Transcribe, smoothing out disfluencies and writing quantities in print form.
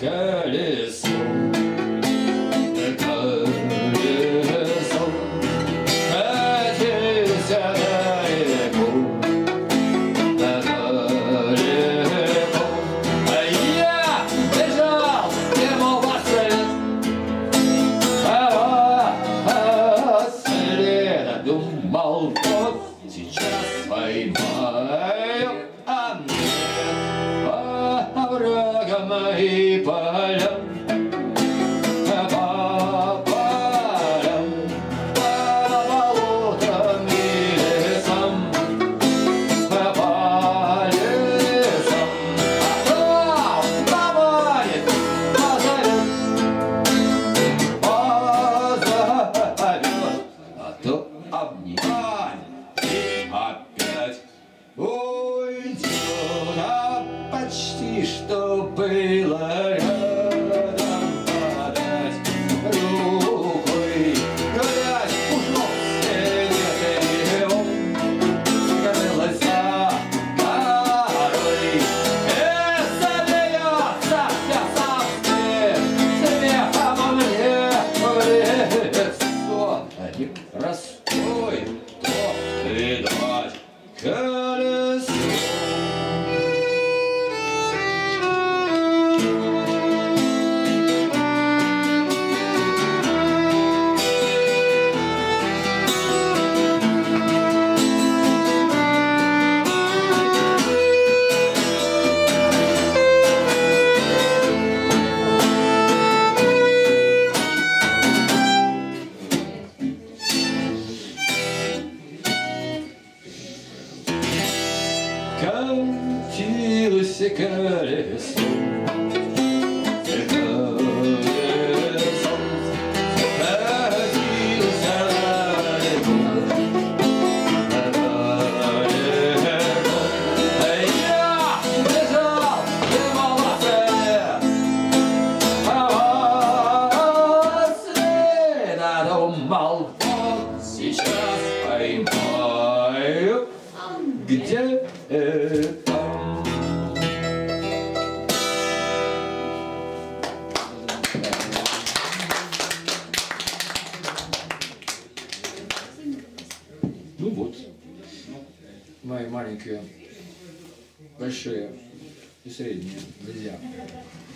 колесо. Сейчас поймаю, а нет, по оврагам и полям, по полям, по болотам и лесам, по лесам. А то поманит, позовет, а то обнимает. Опять уйдет, а почти что было рядом подать рукой. Грязь ушел с он скрылась за горой. И смеется вся смехом мне в лицо. Не простой видать колесо. Катилось колесо, колесо, катилось далеко, далеко. Я бежал, дымался, а след надумал, вот сейчас поймаю, где это. Ну вот, мои маленькие, большие и средние друзья.